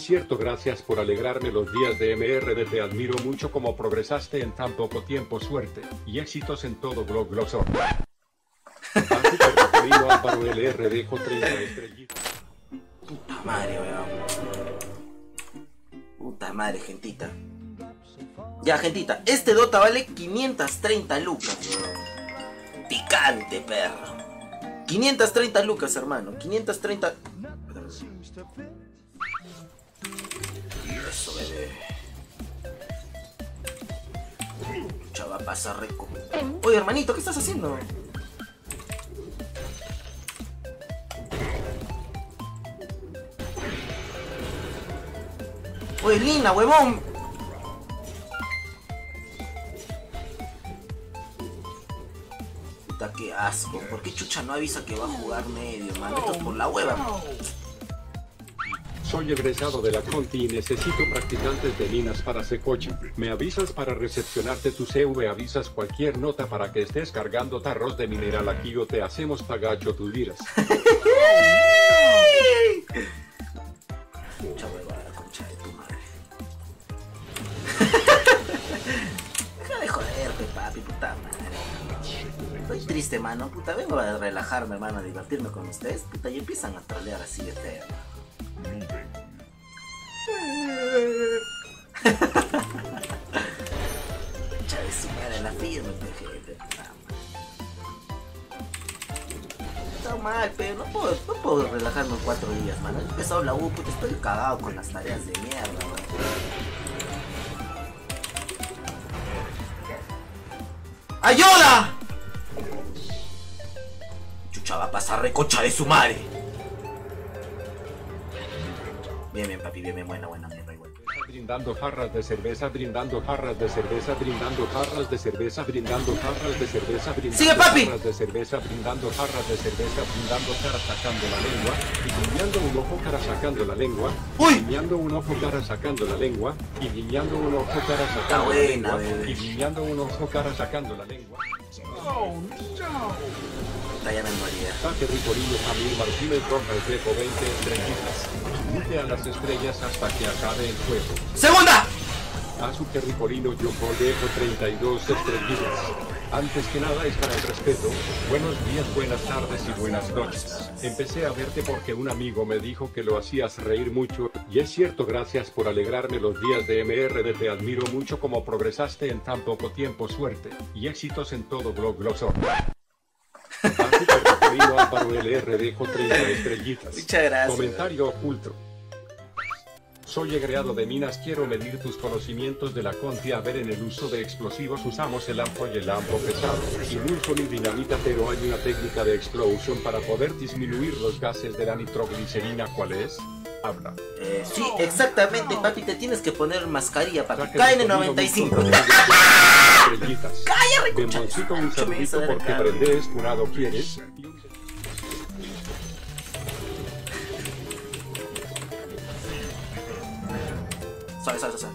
cierto, gracias por alegrarme los días de MRD, te admiro mucho como progresaste en tan poco tiempo, suerte y éxitos en todo Glosor. Álvaro LR dejo 30 estrellitas. Puta madre, weón. Puta madre, gentita. Ya, gentita, este Dota vale 530 lucas, weón. Picante, perro. 530 lucas, hermano. 530... Eso, bebé. Chava, pasa rico. Oye, hermanito, ¿qué estás haciendo? Oye, Lina, huevón. Puta, qué asco. ¿Por qué chucha no avisa que va a jugar medio, mano? Esto es por la hueva. Soy egresado de la Conti y necesito practicantes de minas para Secocha. Me avisas para recepcionarte tu CV, avisas cualquier nota para que estés cargando tarros de mineral aquí o te hacemos pagacho tu dirás. Mucha hueva, la concha de tu madre. Deja de joderte, papi, puta madre. Estoy triste, mano, puta, vengo a relajarme, hermano, a divertirme con ustedes, puta, y empiezan a trolear así de feo. Chávez, su madre, la firme, gente. Está mal, pero no puedo relajarme 4 días, mano. He empezado la U, puta, estoy cagado con las tareas de mierda, man. ¡Ayuda! Chucha, va a pasar recocha de su madre. Bien, bien, papi, bien, buena, mierda, igual. Brindando jarras de cerveza, brindando jarras de cerveza, brindando jarras de cerveza, brindando jarras de cerveza, brindando ¡sigue, papi! jarras de cerveza, brindando jarras de cerveza, brindando cara sacando la lengua, y guiñando un ojo cara sacando la lengua, ¡uy! guiñando un ojo cara sacando la lengua, y guiñando un ojo cara sacando la lengua, y guiñando un ojo cara sacando la lengua. Ya me moría. Ataque Ricolino Jamil Martínez Rojas dejo 20 estrellitas. Mute a las estrellas hasta que acabe el juego. ¡Segunda! Azúcar Ricolino Yoko dejo 32 estrellitas. Antes que nada es para el respeto. Buenos días, buenas tardes y buenas noches. Empecé a verte porque un amigo me dijo que lo hacías reír mucho. Y es cierto, gracias por alegrarme los días de MRD, te admiro mucho como progresaste en tan poco tiempo, suerte y éxitos en todo Glosor. Álvaro LR dejo 30 estrellitas. Muchas gracias. Comentario oculto. Soy egreado de minas, quiero medir tus conocimientos de la Conti. A ver, en el uso de explosivos usamos el AMPO y el AMPO pesado. Y Nulson y dinamita, pero hay una técnica de explosion para poder disminuir los gases de la nitroglicerina. ¿Cuál es? Habla. Sí, exactamente, papi, te tienes que poner mascarilla, papi. KN95. ¡Calla, recucha! Demoncito, un saludito porque Prende es curado, ¿quieres? Suave.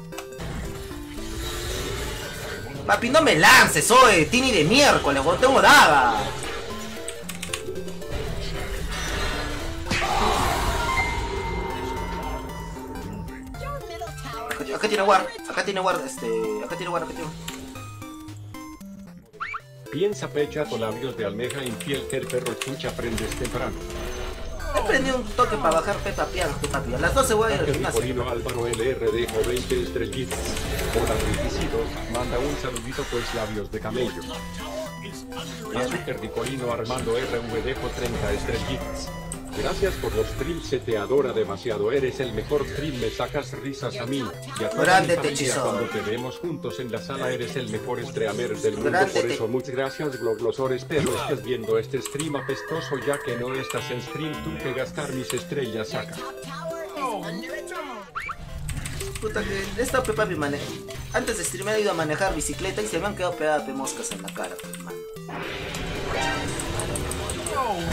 Papi, no me lances, oye, Tini de miércoles, no tengo daga. Acá tiene guard, acá tiene guard. Piensa pecha con labios de almeja infiel, que el perro chucha aprendes temprano. He prendido un toque para bajar Pepa Piano, papi. A las 12 voy a ir al gimnasio. Ricolino Álvaro LR dejo 20 estrellitas. Hola, Riquicito, manda un saludito pues labios de camello. Azúcar Ricolino Armando RV dejo 30 estrellitas. Gracias por los streams, se te adora demasiado, eres el mejor stream, me sacas risas a mí y a toda mi familia cuando te vemos juntos en la sala, eres el mejor streamer del mundo, por eso muchas gracias Glosor, espero estés viendo este stream apestoso, ya que no estás en stream, tú que gastar mis estrellas saca. Puta que esta Pepa me maneja. Antes de streamear he ido a manejar bicicleta y se me han quedado pegadas moscas en la cara, hermano.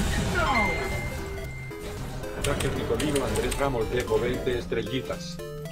Ataque Ricolino Andrés Ramos dejo 20 estrellitas.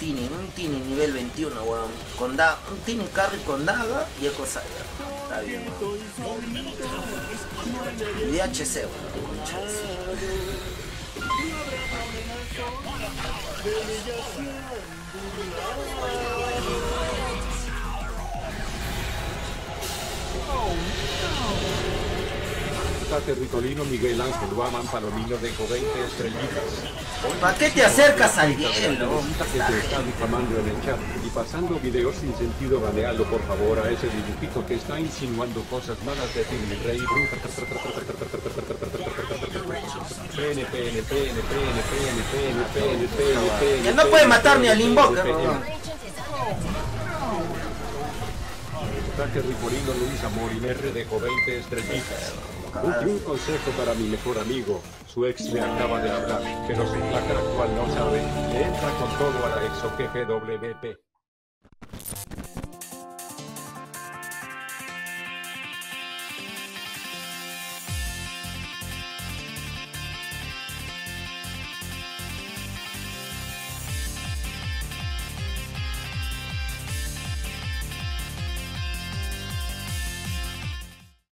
un Tini nivel 21, weón. Un Tini carry con daga y Eco Cyber. Está bien, weón. Y DHC, weón. Concha de su Terricolino Miguel Ángel Guaman Palomino dejo 20 estrellitas. ¿Para qué te acercas al hielo? Que te está difamando en el chat y pasando videos sin sentido, banealo por favor a ese dibujito que está insinuando cosas malas de ti, mi rey. Ya no puede matar ni al Invoker, Terricolino Luis Amorín R dejó 20 estrellitas. Un consejo para mi mejor amigo. Su ex le acaba de hablar, pero su hacker actual no sabe. Le entra con todo a la ex o GGWP.